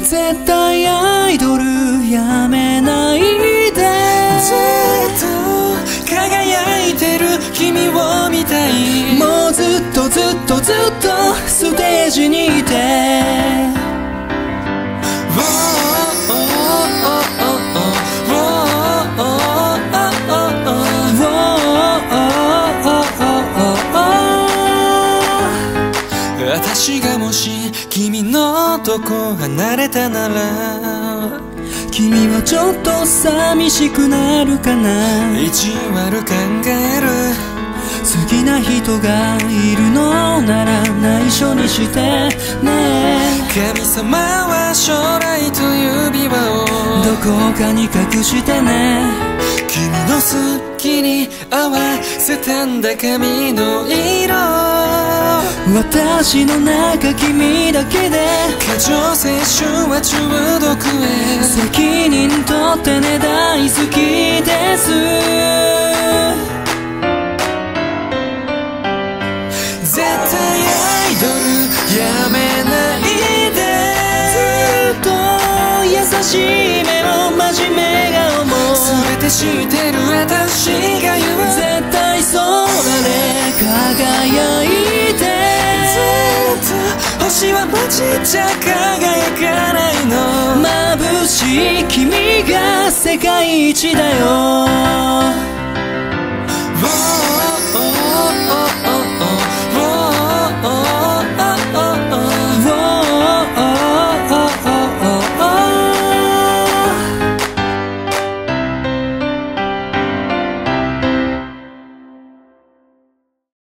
絶対アイドルやめないで。 ずっと輝いてる君を見たい。 もうずっとずっとずっとステージにいて。 私がもし君のとこ離れたなら、 君はちょっと寂しくなるかな。 意地悪考える。 好きな人がいるのなら内緒にしてね。 神様は将来と指輪をどこかに隠してね。 君の好きに合わせたんだ髪の色。 私の中君だけで過剰摂取は中毒へ。 責任取ってね、大好きです。 絶対アイドルやめないで。 ずっと優しい目も真面目顔も全て知ってる私が言う。 絶対そうだね、輝いて。 ずっと星はマジじゃ輝かないの。 眩しい君が世界一だよ。